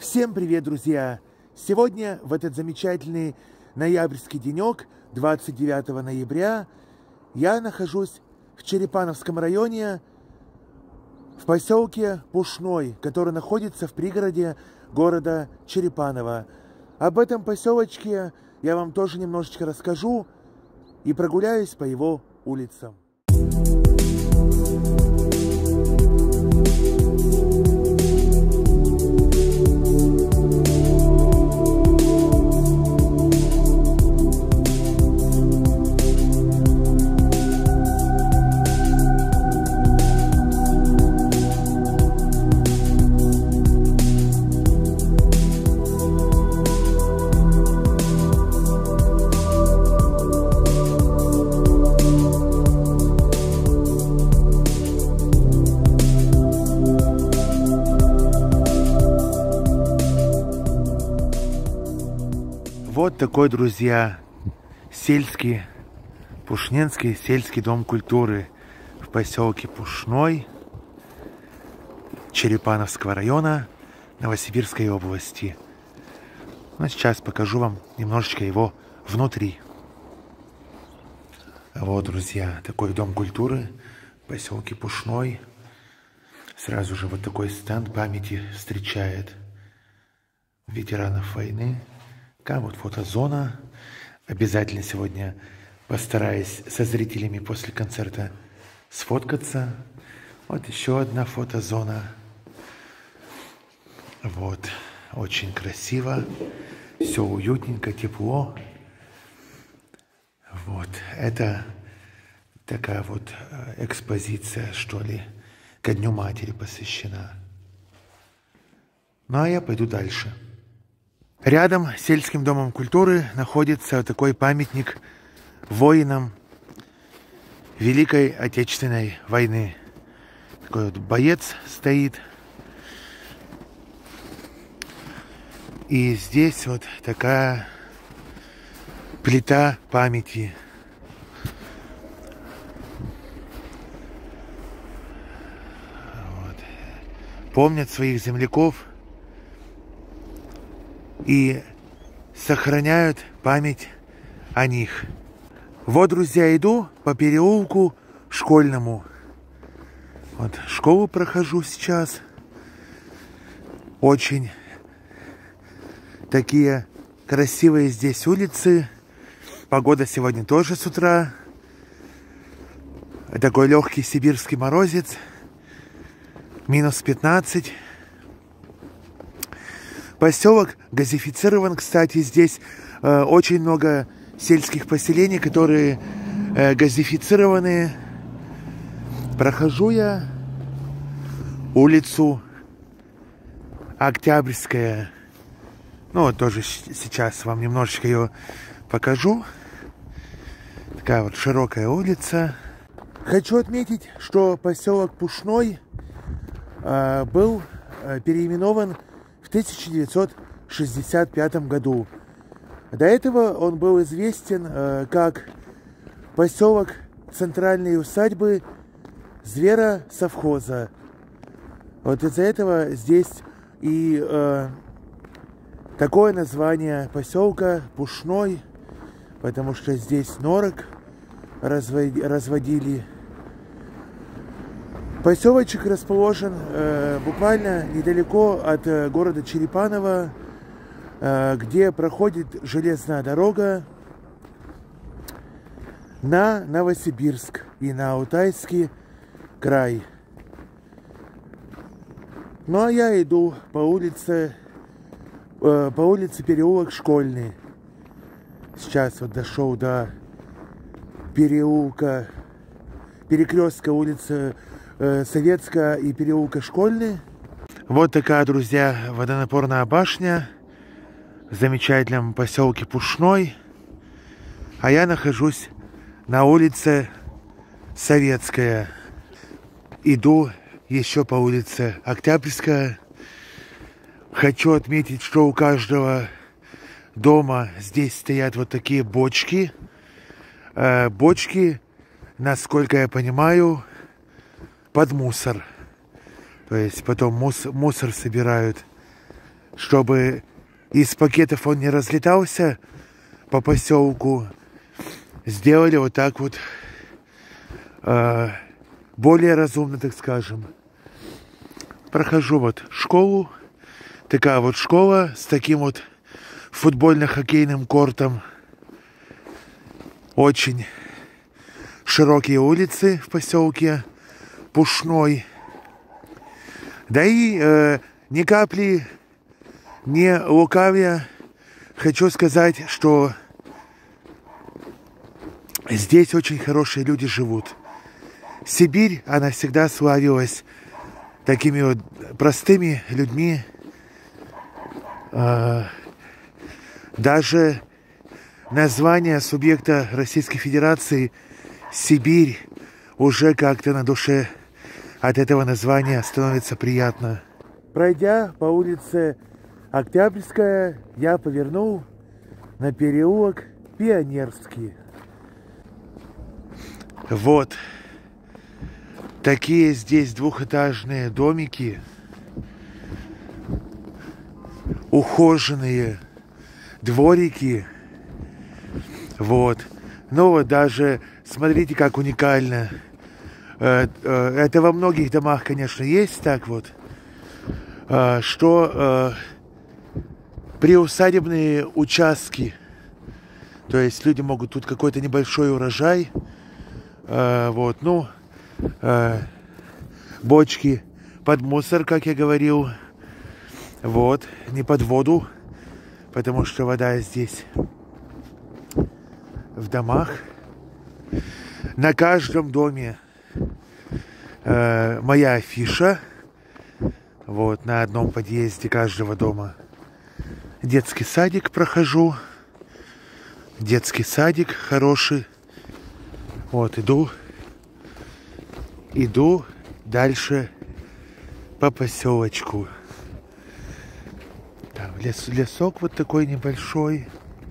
Всем привет, друзья! Сегодня, в этот замечательный ноябрьский денек, 29 ноября, я нахожусь в Черепановском районе, в поселке Пушной, который находится в пригороде города Черепаново. Об этом поселочке я вам тоже немножечко расскажу и прогуляюсь по его улицам. Вот такой, друзья, сельский, Пушненский сельский дом культуры в поселке Пушной Черепановского района Новосибирской области. Ну, сейчас покажу вам немножечко его внутри. Вот, друзья, такой дом культуры в поселке Пушной. Сразу же вот такой стенд памяти встречает ветеранов войны. Такая вот фотозона. Обязательно сегодня постараюсь со зрителями после концерта сфоткаться. Вот еще одна фотозона. Вот. Очень красиво. Все уютненько, тепло. Вот. Это такая вот экспозиция, что ли, ко Дню Матери посвящена. Ну, а я пойду дальше. Рядом с сельским домом культуры находится такой памятник воинам Великой Отечественной войны. Такой вот боец стоит. И здесь вот такая плита памяти. Вот. Помнят своих земляков и сохраняют память о них. Вот, друзья, иду по переулку Школьному. Вот школу прохожу сейчас. Очень такие красивые здесь улицы. Погода сегодня тоже с утра. Такой легкий сибирский морозец. Минус 15. Поселок газифицирован, кстати, здесь очень много сельских поселений, которые газифицированы. Прохожу я улицу Октябрьская. Ну, вот тоже сейчас вам немножечко ее покажу. Такая вот широкая улица. Хочу отметить, что поселок Пушной был переименован в 1965 году. До этого он был известен как поселок центральной усадьбы зверосовхоза. Вот из-за этого здесь и такое название поселка Пушной, потому что здесь норок разводили. Поселочек расположен буквально недалеко от города Черепаново, где проходит железная дорога на Новосибирск и на Алтайский край. Ну а я иду по улице переулок Школьный. Сейчас вот дошел до перекрестка улицы Советская и переулка Школьный. Вот такая, друзья, водонапорная башня в замечательном поселке Пушной. А я нахожусь на улице Советская. Иду еще по улице Октябрьская. Хочу отметить, что у каждого дома здесь стоят вот такие бочки. Бочки, насколько я понимаю, под мусор. То есть потом мусор собирают чтобы из пакетов он не разлетался по поселку, сделали вот так вот, более разумно, так скажем. Прохожу вот школу, такая вот школа с таким вот футбольно-хоккейным кортом. Очень широкие улицы в поселке Пушной. Да и ни капли не лукавя, хочу сказать, что здесь очень хорошие люди живут. Сибирь, она всегда славилась такими вот простыми людьми. Даже название субъекта Российской Федерации Сибирь уже как-то на душе от этого названия становится приятно. Пройдя по улице Октябрьская, я повернул на переулок Пионерский. Вот такие здесь двухэтажные домики, ухоженные дворики. Вот. Ну вот даже, смотрите, как уникально. Это во многих домах, конечно, есть так вот, что приусадебные участки. То есть люди могут тут какой-то небольшой урожай, вот, ну, бочки под мусор, как я говорил, вот, не под воду, потому что вода здесь в домах. На каждом доме моя афиша. Вот, на одном подъезде каждого дома. Детский садик прохожу. Детский садик хороший. Вот, иду дальше по поселочку. Там лесок вот такой небольшой.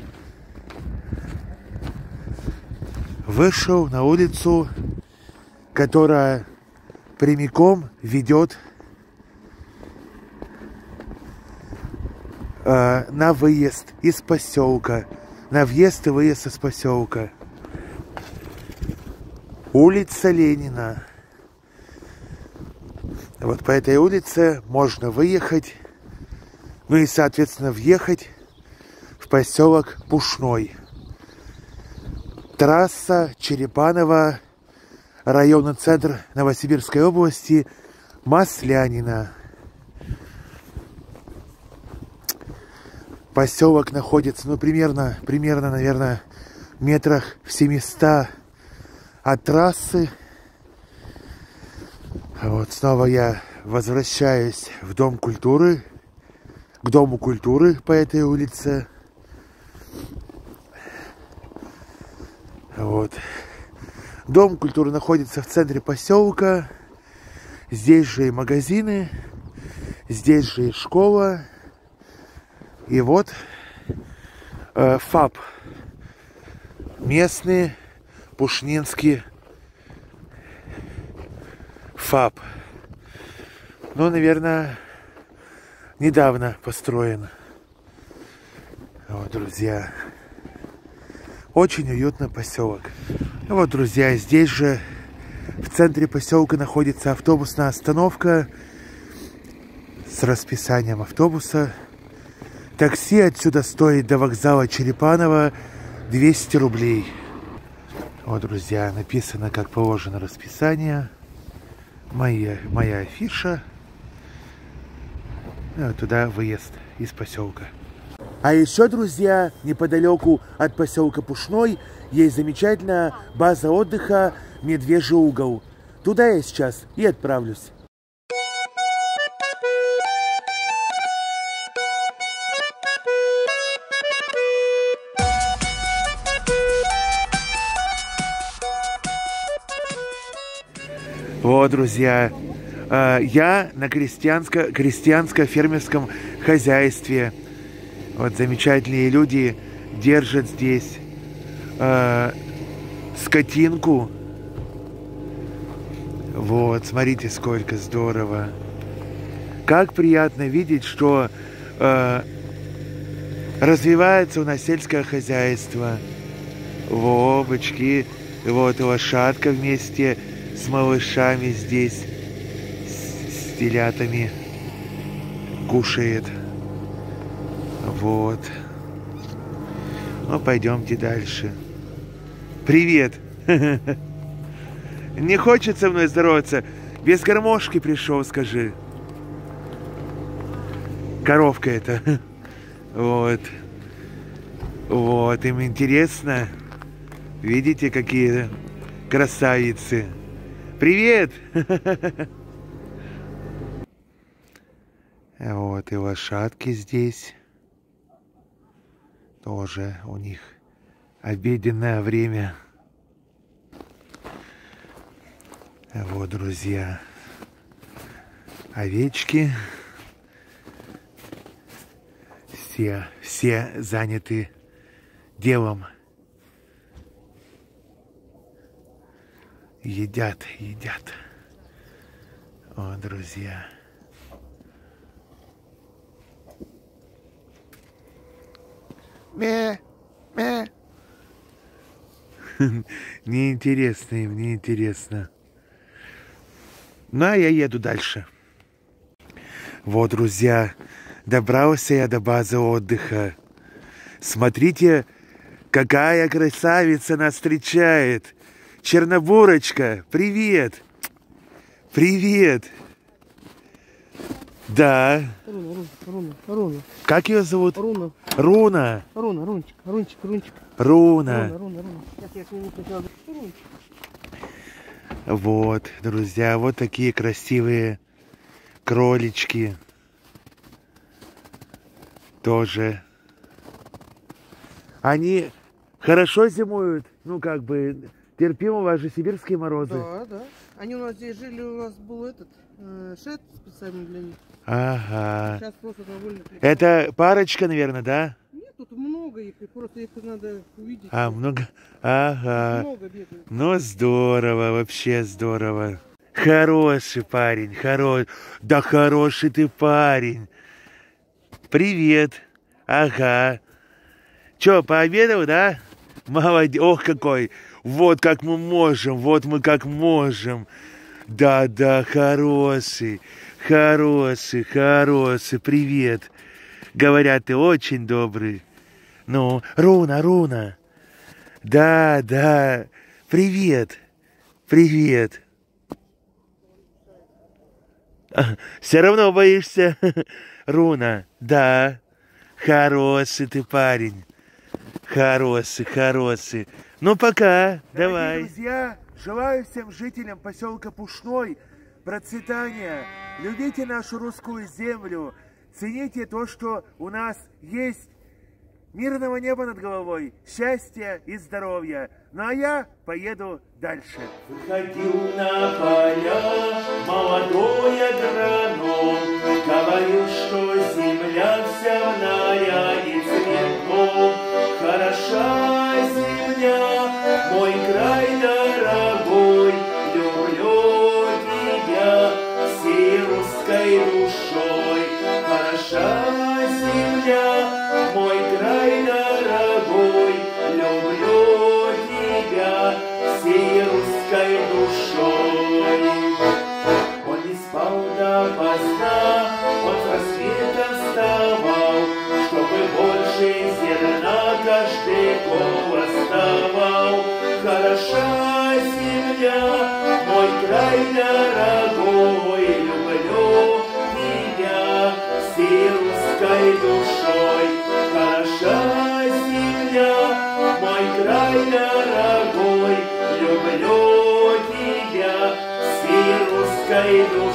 Вышел на улицу, которая прямиком ведет на выезд из поселка. На въезд и выезд из поселка. Улица Ленина. Вот по этой улице можно выехать, ну и, соответственно, въехать в поселок Пушной. Трасса Черепаново, районный центр Новосибирской области, Маслянина. Поселок находится, ну, примерно, наверное, метрах в 700 от трассы. Вот снова я возвращаюсь в Дом культуры, к Дому культуры по этой улице. Вот. Дом культуры находится в центре поселка. Здесь же и магазины, здесь же и школа. И вот ФАП. Местный Пушнинский ФАП. Ну, наверное, недавно построен. Вот, друзья. Очень уютный поселок. Вот, друзья, здесь же в центре поселка находится автобусная остановка с расписанием автобуса. Такси отсюда стоит до вокзала Черепаново 200 рублей. Вот, друзья, написано, как положено, расписание. Моя афиша. Вот туда выезд из поселка. А еще, друзья, неподалеку от поселка Пушной есть замечательная база отдыха Медвежий угол. Туда я сейчас и отправлюсь. Вот, друзья, я на крестьянско-фермерском хозяйстве. Вот замечательные люди держат здесь скотинку. Вот, смотрите, сколько здорово. Как приятно видеть, что развивается у нас сельское хозяйство. Во, бычки, вот лошадка вместе с малышами здесь, с телятами кушает. Вот. Ну, пойдемте дальше. Привет! Не хочет со мной здороваться? Без гармошки пришел, скажи. Коровка это. Вот. Вот, им интересно. Видите, какие красавицы. Привет! Вот и лошадки здесь. Тоже у них обеденное время. Вот, друзья, овечки. Все заняты делом. Едят. О, друзья. Мя. Неинтересно им, неинтересно. Ну, а я еду дальше. Вот, друзья, добрался я до базы отдыха. Смотрите, какая красавица нас встречает. Чернобурочка, привет. Привет. Да. Руна. Как ее зовут? Руна. Рунчик. Руна. Сейчас я сниму сначала. Рунчик. Вот, друзья, вот такие красивые кролички. Тоже. Они хорошо зимуют, ну как бы терпимо, у вас же сибирские морозы. Да. Они у нас здесь жили, у нас был этот шед специально для них. Ага. Сейчас просто довольно. Это парочка, наверное, да? Нет, тут много их, и просто их надо увидеть. А, много? Ага. Много бегают. Ну, здорово, вообще здорово. Хороший парень, Да хороший ты парень. Привет. Ага. Чё, пообедал, да? Молодец. Ох, какой. Вот как мы можем, вот мы как можем. Да, хороший. Привет. Говорят, ты очень добрый. Ну, Руна. Да. Привет. Все равно боишься? Руна, да. Хороший ты парень. Хороший. Ну, пока. Давай. Друзья, желаю всем жителям поселка Пушной процветания. Любите нашу русскую землю. Цените то, что у нас есть. Мирного неба над головой, счастья и здоровья. Ну а я поеду дальше. Выходил на поля молодой агроном, говорил, что земля вся и цветом. Хороша земля, мой край дорогой, люблю тебя всей русской душой. Хороша земля, мой край дорогой, люблю тебя всей русской душой. Он не спал допоздна, он с рассвета вставал, чтобы больше зерна каждый голос давал. Хороша земля, мой край дорогой, люблю тебя всей русской душой. Хороша земля, мой край дорогой, люблю тебя всей русской душой.